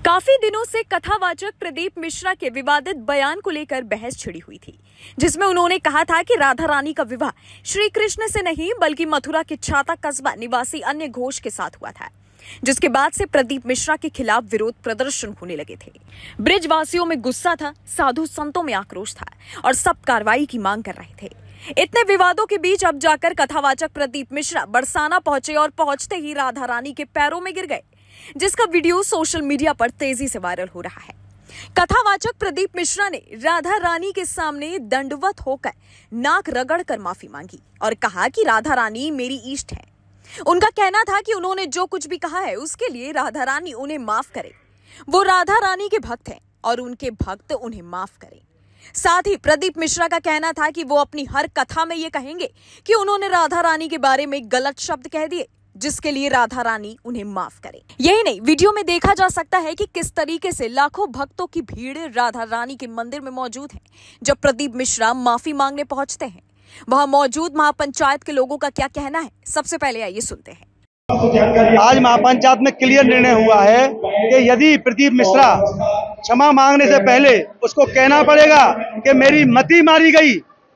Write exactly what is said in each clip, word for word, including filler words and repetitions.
काफी दिनों से कथावाचक प्रदीप मिश्रा के विवादित बयान को लेकर बहस छिड़ी हुई थी, जिसमें उन्होंने कहा था कि राधा रानी का विवाह श्री कृष्ण से नहीं बल्कि मथुरा के छाता कस्बा निवासी अन्य घोष के साथ हुआ था, जिसके बाद से प्रदीप मिश्रा के खिलाफ विरोध प्रदर्शन होने लगे थे। ब्रिजवासियों में गुस्सा था, साधु संतों में आक्रोश था और सब कार्रवाई की मांग कर रहे थे। इतने विवादों के बीच अब जाकर कथावाचक प्रदीप मिश्रा बरसाना पहुंचे और पहुंचते ही राधा रानी के पैरों में गिर गए, जिसका वीडियो सोशल मीडिया पर तेजी से वायरल हो रहा है। कथावाचक प्रदीप मिश्रा ने राधा रानी के सामने दंडवत होकर नाक रगड़कर माफी मांगी और कहा कि राधा रानी मेरी इष्ट है। उनका कहना था कि उन्होंने जो कुछ भी कहा है उसके लिए राधा रानी उन्हें माफ करे। वो राधा रानी के भक्त हैं और उनके भक्त उन्हें माफ करें। साथ ही प्रदीप मिश्रा का कहना था कि वो अपनी हर कथा में ये कहेंगे कि उन्होंने राधा रानी के बारे में गलत शब्द कह दिए, जिसके लिए राधा रानी उन्हें माफ करे। यही नहीं, वीडियो में देखा जा सकता है कि किस तरीके से लाखों भक्तों की भीड़ राधा रानी के मंदिर में मौजूद है। जब प्रदीप मिश्रा माफी मांगने पहुंचते हैं, वहां मौजूद महापंचायत के लोगों का क्या कहना है, सबसे पहले आइए सुनते हैं। आज महापंचायत में क्लियर निर्णय हुआ है कि यदि प्रदीप मिश्रा क्षमा मांगने से पहले उसको कहना पड़ेगा कि मेरी मति मारी गई,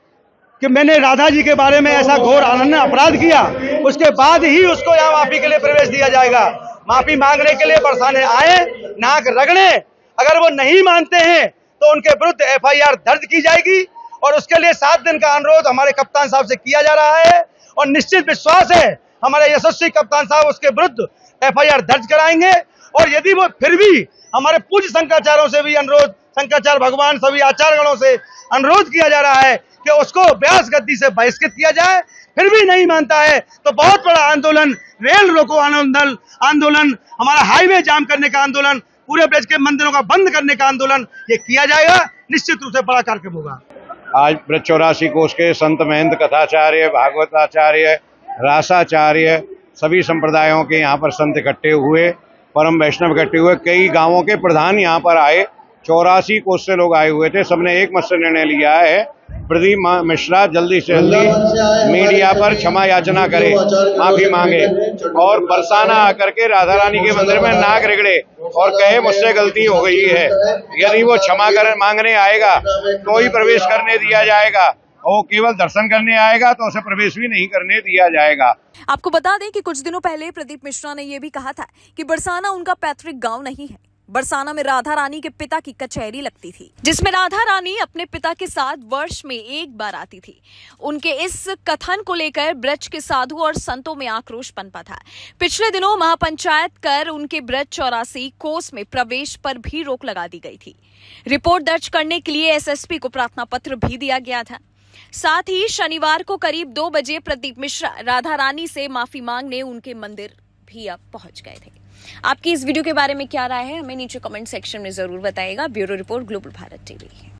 कि मैंने राधा जी के बारे में ऐसा घोर अनन्य अपराध किया, उसके बाद ही उसको यहाँ माफी के लिए प्रवेश दिया जाएगा। माफी मांगने के लिए बरसाने आए, नाक रगड़े। अगर वो नहीं मानते हैं तो उनके विरुद्ध एफ आई आर दर्ज की जाएगी और उसके लिए सात दिन का अनुरोध हमारे कप्तान साहब से किया जा रहा है और निश्चित विश्वास है हमारे यशस्वी कप्तान साहब उसके विरुद्ध एफ आई आर दर्ज कराएंगे। और यदि वो फिर भी हमारे पूज्य शंकराचार्यों से भी अनुरोध, शंकराचार्य भगवान सभी आचार्यगणों से अनुरोध किया जा रहा है कि उसको व्यास गद्दी से बहिष्कृत किया जाए, फिर भी नहीं मानता है तो बहुत बड़ा आंदोलन, रेल रोको आंदोलन आंदोलन हमारा हाईवे जाम करने का आंदोलन, पूरे ब्रज के मंदिरों का बंद करने का आंदोलन ये किया जाएगा। निश्चित रूप से बड़ा कार्यक्रम होगा। आज ब्रज चौरासी कोष के संत महंत कथाचार्य, भागवताचार्य, रासाचार्य सभी संप्रदायों के यहाँ पर संत इकट्ठे हुए, परम वैष्णव इकट्ठे हुए, कई गांवों के प्रधान यहाँ पर आए, चौरासी कोष से लोग आए हुए थे। सबने एक मत से निर्णय लिया है प्रदीप मिश्रा जल्दी से जल्दी मीडिया पर क्षमा याचना करे, माफी मांगे और बरसाना आकर के राधा रानी के मंदिर में नाक रगड़े और कहे मुझसे गलती हो गई है। यदि वो क्षमा कर मांगने आएगा तो ही प्रवेश करने दिया जाएगा, और वो केवल दर्शन करने आएगा तो उसे प्रवेश भी नहीं करने दिया जाएगा। आपको बता दें कि कुछ दिनों पहले प्रदीप मिश्रा ने यह भी कहा था कि बरसाना उनका पैतृक गांव नहीं है। बरसाना में राधा रानी के पिता की कचहरी लगती थी, जिसमें राधा रानी अपने पिता के साथ वर्ष में एक बार आती थी। उनके इस कथन को लेकर ब्रज के साधु और संतों में आक्रोश पनपा था। पिछले दिनों महापंचायत कर उनके ब्रज चौरासी कोस में प्रवेश पर भी रोक लगा दी गई थी। रिपोर्ट दर्ज करने के लिए एस एस पी को प्रार्थना पत्र भी दिया गया था। साथ ही शनिवार को करीब दो बजे प्रदीप मिश्रा राधा रानी से माफी मांगने उनके मंदिर भी अब पहुंच गए थे। आपकी इस वीडियो के बारे में क्या राय है, हमें नीचे कमेंट सेक्शन में जरूर बताइएगा। Bureau report, global Bharat TV.